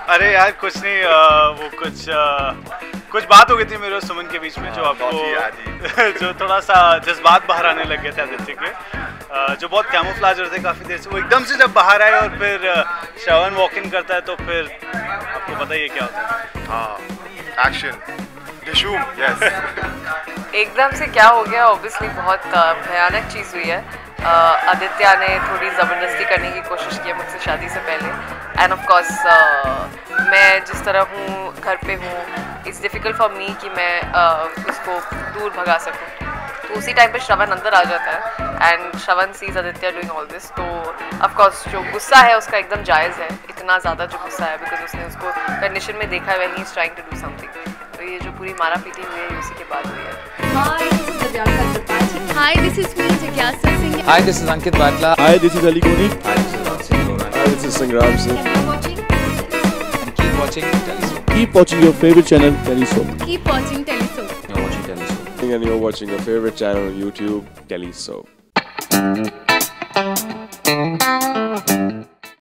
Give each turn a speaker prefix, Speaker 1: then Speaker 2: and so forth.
Speaker 1: अरे यार कुछ नहीं, वो कुछ बात हो गई थी मेरे और सुमन के बीच में, जो आपको जो थोड़ा सा जज्बात बाहर आने लग गए थे आदित्य के, जो बहुत कैमोफ्लेज रहे थे काफ़ी देर से, वो एकदम से जब बाहर आए और फिर श्रवण वॉक इन करता है तो फिर आपको पता ही है क्या होता है।
Speaker 2: हाँ, एक्शन डिशूम, यस।
Speaker 3: एकदम से क्या हो गया, ऑब्वियसली बहुत भयानक चीज़ हुई है। आदित्य ने थोड़ी ज़बरदस्ती करने की कोशिश की है मुझसे शादी से पहले, एंड ऑफ कोर्स मैं जिस तरह हूँ घर पे हूँ, इट्स डिफ़िकल्ट फॉर मी कि मैं उसको दूर भगा सकूँ। तो उसी टाइम पे श्रवण अंदर आ जाता है and Shravan sees Aditya doing all this, तो ऑफ कोर्स जो गुस्सा है उसका एकदम जायज़ है, इतना ज़्यादा जो गुस्सा है, बिकॉज उसने उसको कंडीशन में देखा है, he is trying to do something. तो ये जो पूरी मारा पीटी हुई है उसी के बाद हुई है।
Speaker 4: Hi, this is me, Jigyasa Singh.
Speaker 5: Hi, this is Ankit Vatla.
Speaker 6: Hi, this is Ali Koni.
Speaker 5: Hi, this is Vaaste.
Speaker 6: Hi, this is Sangram Singh.
Speaker 5: And keep watching TellySoap.
Speaker 6: Keep watching your favorite channel, TellySoap.
Speaker 4: Keep watching TellySoap.
Speaker 5: You're watching TellySoap.
Speaker 6: And you're watching your favorite channel on YouTube, TellySoap.